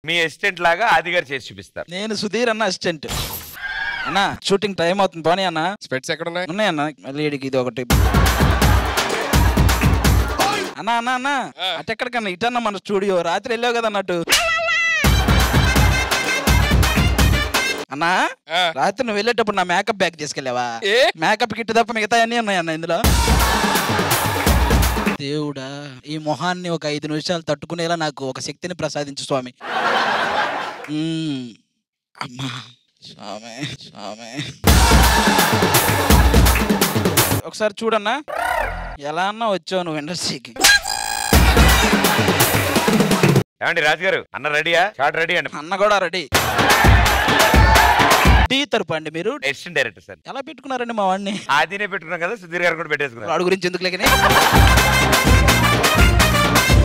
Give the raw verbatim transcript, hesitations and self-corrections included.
మీ assistant లాగా ఆది గారు చేసి చూపిస్తారు. నేను సుధీర్ అన్న అసిస్టెంట్ అన్న. షూటింగ్ టైం అవుతుంది పోనీ అన్న. స్పెట్స్ ఎక్కడ ఉన్నాయి? ఉన్నాయి అన్న. మళ్ళీ ఇది ఒకటి అన్న అన్న అన్న అటు ఎక్కడికన్నా ఇటన్నా మన స్టూడియో. రాత్రి వెళ్ళావు కదా అన్నట్టు అన్నా. రాత్రి నువ్వు వెళ్ళేటప్పుడు నా మేకప్ బ్యాగ్ తీసుకెళ్ళావా? మేకప్ కిట్ తప్ప మిగతా అన్నీ ఉన్నాయి అన్న ఇందులో. దేవుడా, ఈ మొహాన్ని ఒక ఐదు నిమిషాలు తట్టుకునేలా నాకు ఒక శక్తిని ప్రసాదించు స్వామి. అమ్మా స్వామి స్వామి. ఒకసారి చూడన్నా, ఎలా అన్నా వచ్చావు నువ్వు ఇండస్ట్రీకి. ఏమండి రాజుగారు, అన్న రెడీయా? షార్ట్ రెడీ అండి. అన్న కూడా రెడీ. టీ తరపు అండి మీరు? Assistant director sir. ఎలా పెట్టుకున్నారండి మా వాడిని? ఆదినే పెట్టుకున్నాం కదా, సుధీర్ గారు కూడా పెట్టేసుకున్నారు. వాడి గురించి ఎందుకు లేకనే